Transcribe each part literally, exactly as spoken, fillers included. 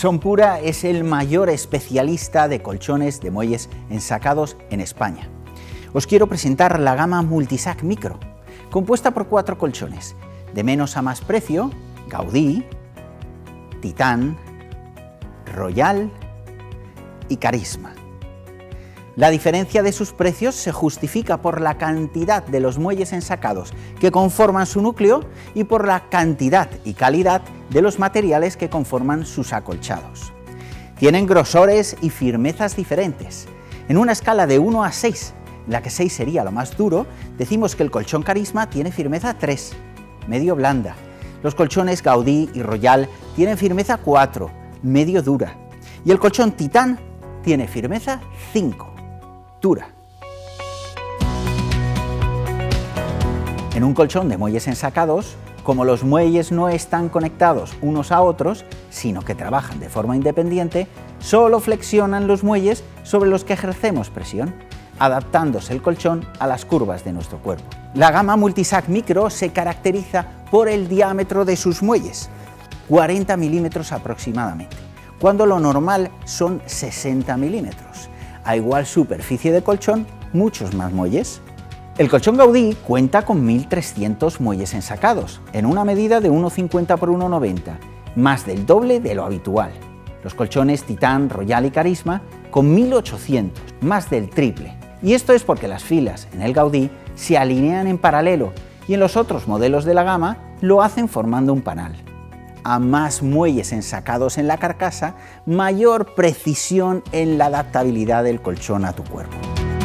Sonpura es el mayor especialista de colchones de muelles ensacados en España. Os quiero presentar la gama Multisac Micro, compuesta por cuatro colchones, de menos a más precio: Gaudí, Titán, Royal y Carisma. La diferencia de sus precios se justifica por la cantidad de los muelles ensacados que conforman su núcleo y por la cantidad y calidad de los materiales que conforman sus acolchados. Tienen grosores y firmezas diferentes. En una escala de uno a seis, en la que seis sería lo más duro, decimos que el colchón Carisma tiene firmeza tres, medio blanda. Los colchones Gaudí y Royal tienen firmeza cuatro, medio dura. Y el colchón Titán tiene firmeza cinco. Dura. En un colchón de muelles ensacados, como los muelles no están conectados unos a otros, sino que trabajan de forma independiente, solo flexionan los muelles sobre los que ejercemos presión, adaptándose el colchón a las curvas de nuestro cuerpo. La gama Multisac Micro se caracteriza por el diámetro de sus muelles, cuarenta milímetros aproximadamente, cuando lo normal son sesenta milímetros. A igual superficie de colchón, muchos más muelles. El colchón Gaudí cuenta con mil trescientos muelles ensacados, en una medida de uno cincuenta por uno noventa, más del doble de lo habitual. Los colchones Titán, Royal y Carisma con mil ochocientos, más del triple. Y esto es porque las filas en el Gaudí se alinean en paralelo y en los otros modelos de la gama lo hacen formando un panal. A más muelles ensacados en la carcasa, mayor precisión en la adaptabilidad del colchón a tu cuerpo.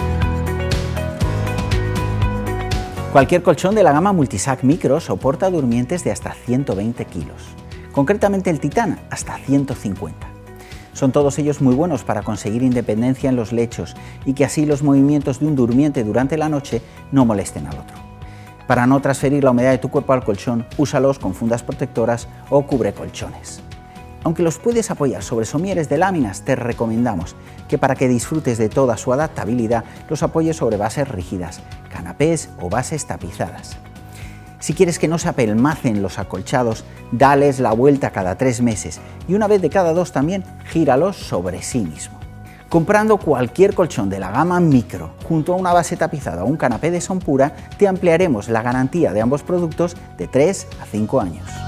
Cualquier colchón de la gama Multisac Micro soporta durmientes de hasta ciento veinte kilos, concretamente el Titán hasta ciento cincuenta. Son todos ellos muy buenos para conseguir independencia en los lechos y que así los movimientos de un durmiente durante la noche no molesten al otro. Para no transferir la humedad de tu cuerpo al colchón, úsalos con fundas protectoras o cubre colchones. Aunque los puedes apoyar sobre somieres de láminas, te recomendamos que para que disfrutes de toda su adaptabilidad, los apoyes sobre bases rígidas, canapés o bases tapizadas. Si quieres que no se apelmacen los acolchados, dales la vuelta cada tres meses y una vez de cada dos también gíralos sobre sí mismo. Comprando cualquier colchón de la gama Micro junto a una base tapizada o un canapé de Sonpura, te ampliaremos la garantía de ambos productos de tres a cinco años.